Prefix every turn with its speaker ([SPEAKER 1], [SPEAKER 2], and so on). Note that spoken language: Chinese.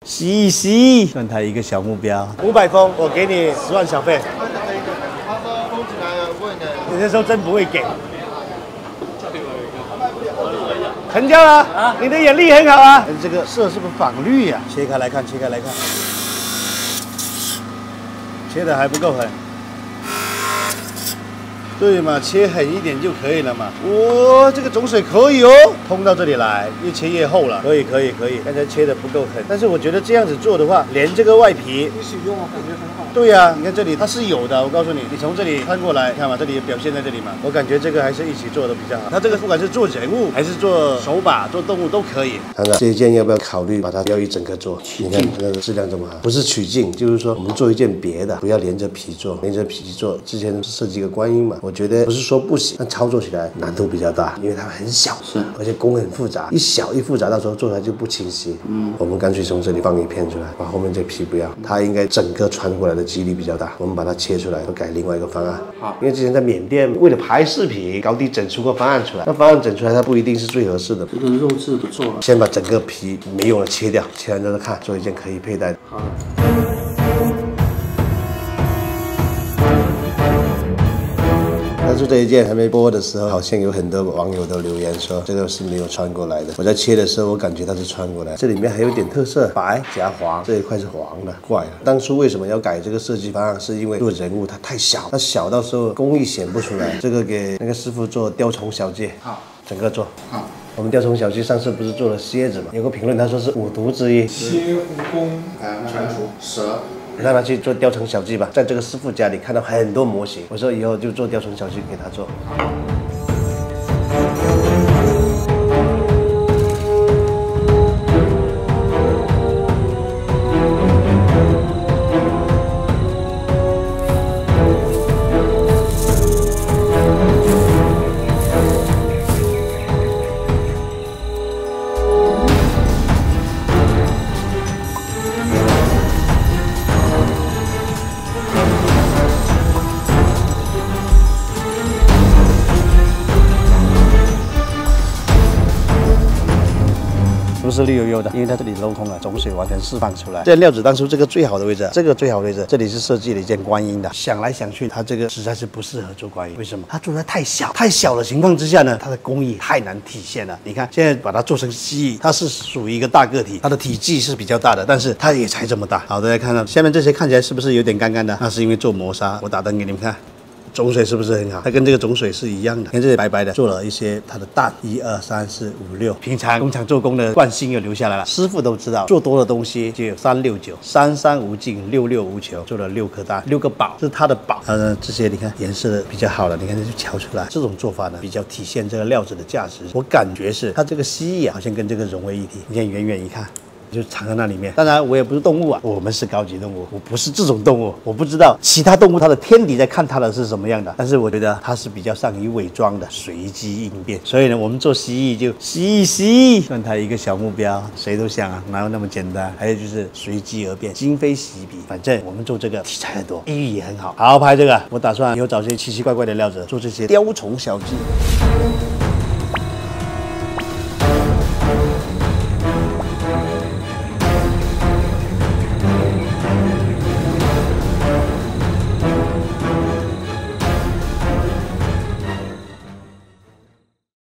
[SPEAKER 1] 洗一洗，算他一个小目标。500封，我给你10万小费。
[SPEAKER 2] 他说封起来了，问的。
[SPEAKER 1] 有些时候真不会给。成交了啊！你的眼力很好啊。这个色是不是仿绿呀？切开来看，切开来看，切的还不够狠。 对嘛，切狠一点就可以了嘛。哇，这个种水可以哦，通到这里来，越切越厚了。可以。刚才切的不够狠，但是我觉得这样子做的话，连这个外皮
[SPEAKER 2] 你使用我感觉很好。
[SPEAKER 1] 对呀、你看这里它是有的，我告诉你，你从这里穿过来，看嘛，这里表现在这里嘛。我感觉这个还是一起做的比较好。它这个不管是做人物还是做手把、做动物都可以。看看这一件要不要考虑把它要一整个做？你看那个质量这么好，不是取镜，就是说我们做一件别的，不要连着皮做，连着皮做。之前设计一个观音嘛。 我觉得不是说不行，但操作起来难度比较大，因为它很小，是，而且工很复杂，一复杂，到时候做出来就不清晰。我们干脆从这里放一片出来，把后面这皮不要，它应该整个穿过来的几率比较大。我们把它切出来，改另外一个方案。好，因为之前在缅甸为了拍视频，高低整出个方案出来，那方案整出来它不一定是最合适的。
[SPEAKER 2] 这个肉质不错了。
[SPEAKER 1] 先把整个皮没用的切掉，切完之后看，做一件可以佩戴的。好。 当初这一件还没播的时候，好像有很多网友都留言说这个是没有穿过来的。我在切的时候，我感觉它是穿过来，这里面还有点特色，白夹黄，这一块是黄的，怪了。当初为什么要改这个设计方案？是因为做人物它太小，它小到时候工艺显不出来。这个给那个师傅做雕虫小技，好，整个做好。 我们雕虫小技上次不是做了蝎子嘛？有个评论他说是5毒之一，
[SPEAKER 2] 蝎、蜈蚣、蟾蜍、蛇。
[SPEAKER 1] 让他去做雕虫小技吧，在这个师傅家里看到很多模型，我说以后就做雕虫小技给他做。不是绿油油的，因为它这里镂空了，种水完全释放出来。这料子当初这个最好的位置，这个最好的位置，这里是设计了一件观音的。想来想去，它这个实在是不适合做观音。为什么？它做的太小，太小的情况之下呢，它的工艺太难体现了。你看，现在把它做成蜥蜴，它是属于一个大个体，它的体积是比较大的，但是它也才这么大。好，大家看到下面这些看起来是不是有点干干的？那是因为做磨砂。我打灯给你们看。 种水是不是很好？它跟这个种水是一样的，看这些白白的，做了一些它的蛋，1、2、3、4、5、6。平常工厂做工的惯性又留下来了，师傅都知道，做多的东西就有3、6、9，三三无尽，6、6无穷，做了6颗蛋，6个宝，这是它的宝。这些你看颜色比较好了，你看这就瞧出来，这种做法呢比较体现这个料子的价值。我感觉是它这个蜥蜴啊，好像跟这个融为一体。你看远远一看。 就藏在那里面。当然，我也不是动物啊，我们是高级动物，我不是这种动物，我不知道其他动物它的天敌在看它的是什么样的。但是我觉得它是比较善于伪装的，随机应变。所以呢，我们做蜥蜴就蜥一蜥，算它一个小目标。谁都想啊，哪有那么简单？还有就是随机而变，今非昔比。反正我们做这个题材很多，寓意也很好。好好拍这个，我打算以后找些奇奇怪怪的料子做这些雕虫小技。